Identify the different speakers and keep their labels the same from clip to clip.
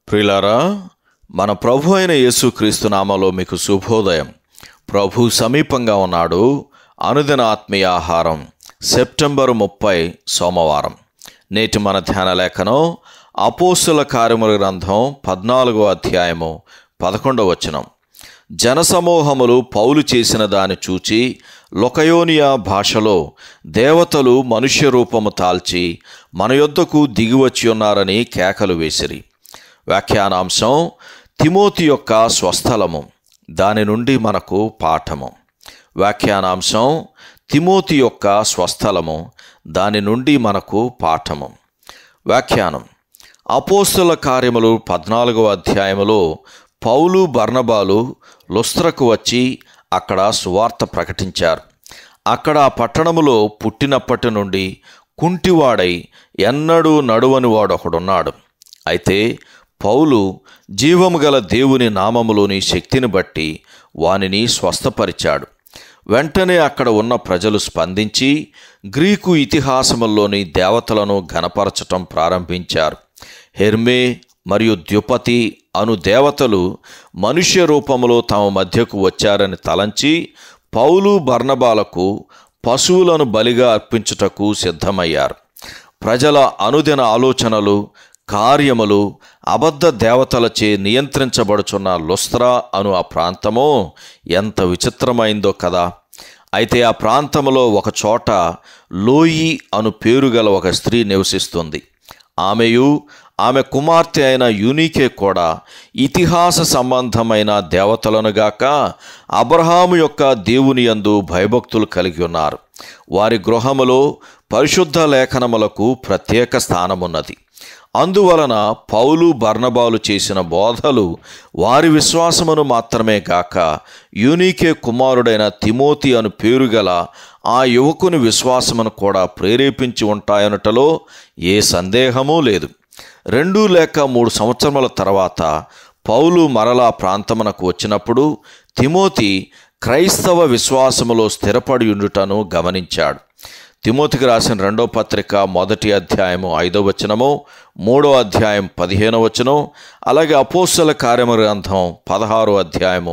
Speaker 1: ప్రియులారా, మన ప్రభు అయిన యేసుక్రీస్తు నామములో మీకు శుభోదయం. ప్రభు సమీపంగా ఉన్నాడు. అనుదిన ఆత్మీయ ఆహారం, సెప్టెంబర్ 30 సోమవారం. నేటి మన ధ్యాన లేఖనం అపోస్తుల కార్యముల గ్రంథం 14వ అధ్యాయము 11వ వచనం. జనసమూహములు పౌలు చేసిన దాన్ని చూచి లొకయోనియా భాషలో దేవతలు మనుష్య రూపము తాల్చి మన యొద్దకు దిగివచ్చి ఉన్నారని కేకలు వేసిరి. వ్యాఖ్యానాంశం: తిమోతి యొక్క స్వస్థలము, దాని నుండి మనకు పాఠము. వ్యాఖ్యానాంశం: తిమోతి యొక్క స్వస్థలము, దాని నుండి మనకు పాఠము. వ్యాఖ్యానం: అపోస్తుల కార్యములు 14వ అధ్యాయములో పౌలు బర్నబాలు లుస్త్రకు వచ్చి అక్కడ సువార్త ప్రకటించారు. అక్కడ ఆ పట్టణములో పుట్టినప్పటి నుండి కుంటివాడై ఎన్నడూ నడువని వాడొకడున్నాడు. అయితే పౌలు జీవము గల దేవుని నామములోని శక్తిని బట్టి వానిని స్వస్థపరిచాడు. వెంటనే అక్కడ ఉన్న ప్రజలు స్పందించి గ్రీకు ఇతిహాసముల్లోని దేవతలను ఘనపరచటం ప్రారంభించారు. హెర్మే మరియు ద్యుపతి అను దేవతలు మనుష్య రూపములో తమ మధ్యకు వచ్చారని తలంచి పౌలు బర్నబాలకు పశువులను బలిగా అర్పించుటకు సిద్ధమయ్యారు. ప్రజల అనుదిన ఆలోచనలు, కార్యములు అబద్ధ దేవతలచే నియంత్రించబడుచున్న లుస్త్రా అను ఆ ప్రాంతము ఎంత విచిత్రమైందో కదా. అయితే ఆ ప్రాంతములో ఒక చోట లోయి అను పేరు గల ఒక స్త్రీ నివసిస్తుంది. ఆమెయు ఆమె కుమార్తె అయిన యూనీకే కూడా ఇతిహాస సంబంధమైన దేవతలను గాక అబ్రహాము యొక్క దేవుని యందు భయభక్తులు కలిగి ఉన్నారు. వారి గృహములో పరిశుద్ధ లేఖనములకు ప్రత్యేక స్థానమున్నది. అందువలన పౌలు బర్నబాలు చేసిన బోధలు వారి విశ్వాసమును మాత్రమే గాక యూనీకే కుమారుడైన తిమోతి అను పేరు గల ఆ యువకుని విశ్వాసమును కూడా ప్రేరేపించి ఉంటాయనటలో ఏ సందేహమూ లేదు. 2 లేక 3 సంవత్సరముల తర్వాత పౌలు మరలా ప్రాంతమునకు వచ్చినప్పుడు తిమోతి క్రైస్తవ విశ్వాసములో స్థిరపడి ఉండుటను గమనించాడు. తిమోతికి రాసిన 2వ పత్రిక 1వ అధ్యాయము 5వ వచనము, 3వ అధ్యాయం 15వ వచనం, అలాగే అపోస్తల కార్యముల గ్రంథం 16వ అధ్యాయము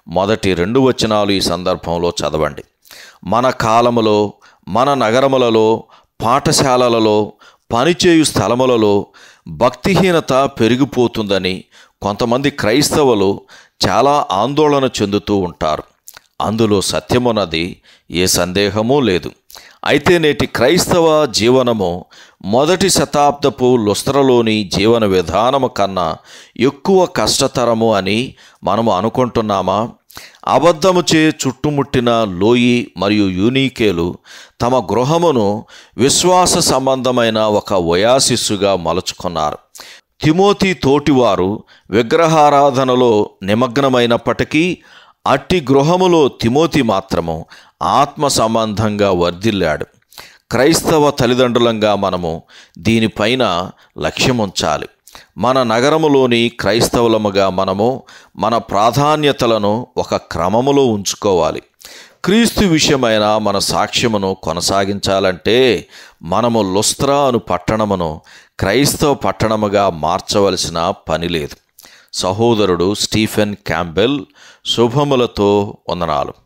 Speaker 1: 1-2 వచనాలు ఈ సందర్భంలో చదవండి. మన కాలములో, మన నగరములలో, పాఠశాలలలో, పనిచేయు స్థలములలో భక్తిహీనత పెరిగిపోతుందని కొంతమంది క్రైస్తవులు చాలా ఆందోళన చెందుతూ ఉంటారు. అందులో సత్యమున్నది, ఏ సందేహమూ లేదు. అయితే నేటి క్రైస్తవ జీవనము 1వ శతాబ్దపు లుస్త్రలోని జీవన విధానము కన్నా ఎక్కువ కష్టతరము అని మనము అనుకుంటున్నామా? అబద్ధముచే చుట్టుముట్టిన లోయి మరియు యూనీకేలు తమ గృహమును విశ్వాస సంబంధమైన ఒక ఒయాసిస్సుగా మలుచుకున్నారు. తిమోతి తోటివారు విగ్రహారాధనలో నిమగ్నమైనప్పటికీ అట్టి గృహములో తిమోతి మాత్రము ఆత్మ సంబంధంగా వర్ధిల్లాడు. క్రైస్తవ తల్లిదండ్రులంగా మనము దీనిపైన లక్ష్యముంచాలి. మన నగరములోని క్రైస్తవులముగా మనము మన ప్రాధాన్యతలను ఒక క్రమములో ఉంచుకోవాలి. క్రీస్తు విషయమైన మన సాక్ష్యమును కొనసాగించాలంటే మనము లుస్త్రా అను పట్టణమును క్రైస్తవ పట్టణముగా మార్చవలసిన పని లేదు. సహోదరుడు స్టీఫెన్ క్యాంబెల్. శుభములతో వందనాలు.